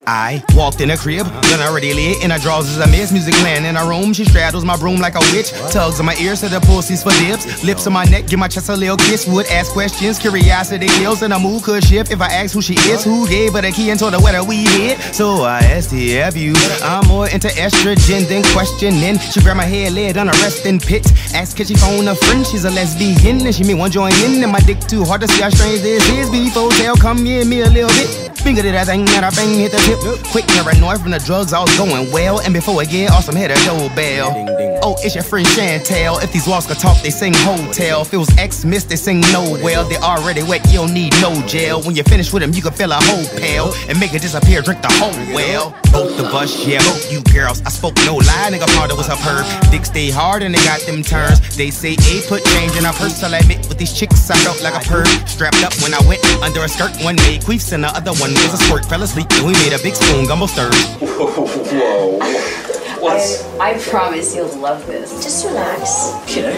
I walked in a crib, gun already lit, in her drawers is a miss. Music playing in her room, she straddles my broom like a witch. Tugs on my ears to the pussies for dips. Lips on my neck, give my chest a little kiss. Would ask questions, curiosity kills, and a mood could shift if I ask who she is. Who gave her the key and told her where the weed hid? So I STF you. I'm more into estrogen than questioning. She grabbed my head, led on a resting pit. Asked can she phone a friend, she's a lesbian, and she may want join in. And my dick too hard to see how strange this is. Before tell, come in me a little bit. Finger to that thing, and I bang hit the tip. Quick paranoid from the drugs, I was going well. And before I get awesome, hit a doorbell. Oh, it's your friend Chantel. If these walls could talk, they sing hotel. If it was X-Miss, they sing no well. They already wet, you don't need no gel. When you finish with them, you can fill a whole pail and make it disappear, drink the whole well. Both of us, yeah, both you girls. I spoke no lie, nigga, part of was her perv. Dick stay hard and they got them turns. They say A put change in her purse. I'll admit with these chicks, I felt like a perv. Strapped up when I went under a skirt. One made queefs and the other one was a squirt. Fell asleep and we made a big spoon gumbo stir. Whoa. I promise you'll love this. Just relax. Okay.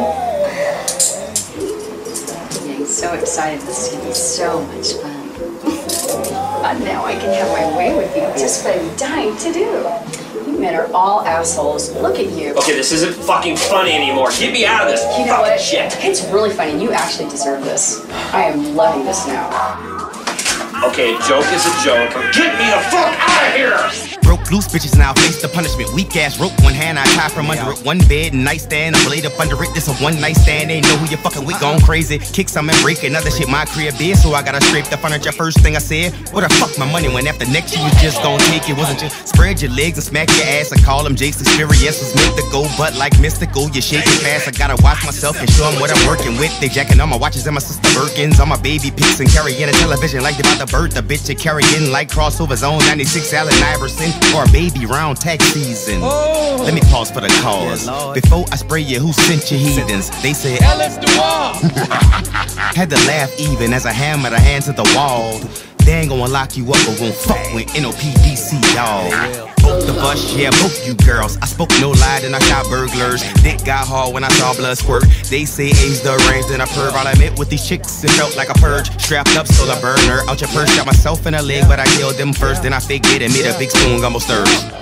I'm getting so excited. This is going to be so much fun. Now I can have my way with you. Just what I'm dying to do. You men are all assholes. Look at you. Okay, this isn't fucking funny anymore. Get me out of this You know what? shit. It's really funny. You actually deserve this. I am loving this now. Okay, a joke is a joke. Get me the fuck out of here! Broke loose bitches now face the punishment. Weak ass rope, one hand I tie from under it. One bed and nightstand, a blade up under it. This a one night stand, ain't know who you fucking with. Gone crazy, kick some and break another shit. My crib is, so I gotta scrape the furniture. First thing I said, where the fuck my money went? After next year you just gon' take it. Wasn't you spread your legs and smack your ass and call them Jake's experience was meant to go, but like mystical, you shake it fast. I gotta watch myself and show them what I'm working with. They jacking on my watches and my sister Birkins, on my baby pics and carrying a television like they about to birth a bitch. You carrying like crossovers on 96 Allen Iverson or a baby round tax season. Let me pause for the cause. Before I spray you, who sent you heathens? They said Ellis DeWall. Had to laugh even as I hammer the hand to the wall. They ain't gonna lock you up or won't fuck with NOPDC, y'all. Both of us, yeah, both you girls. I spoke no lie, then I shot burglars. Dick got hard when I saw blood squirt. They say A's the range, then I perv. I'll admit with these chicks, it felt like a purge. Strapped up, so I burn her out your purse. Shot myself in the leg, but I killed them first. Then I faked it and made a big spoon gumbo stir.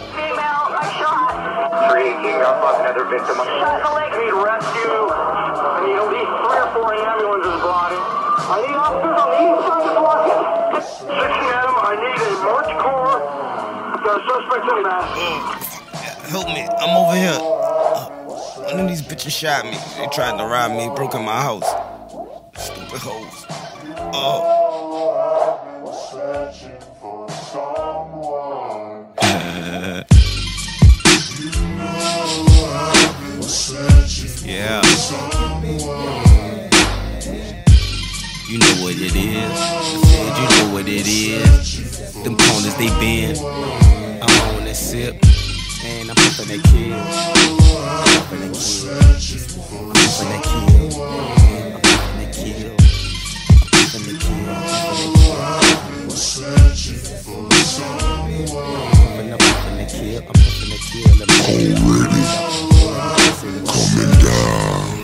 Got another victim. Shot in the leg. I need rescue. I need at least 3 or 4 ambulances brought in. I need officers on the east side of the block. 6 a.m. I need a March Corps. Got a suspect in the back. Help me, I'm over here. One of these bitches shot me. They tried to rob me, broke in my house. Stupid hoes. Yeah. You know what it is. I said you know what it is. Them corners they bend. I'm on that sip. And I'm puffin' that kill. I'm puffin' that kill. I'm puffin' that kill. I'm puffin' that kill. I'm puffin' that kill. I'm puffin' that kill. I'm puffin' that kill. Already coming down.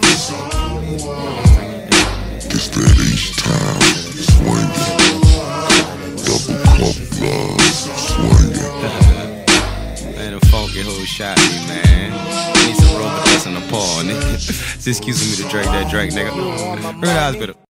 It's that H-Town swinging. Double cup love swinging. Man, the funky hoe shot me, man. Need some rubber dust in the paw, nigga. Just excuse me to drag that drink, nigga. Real hospital.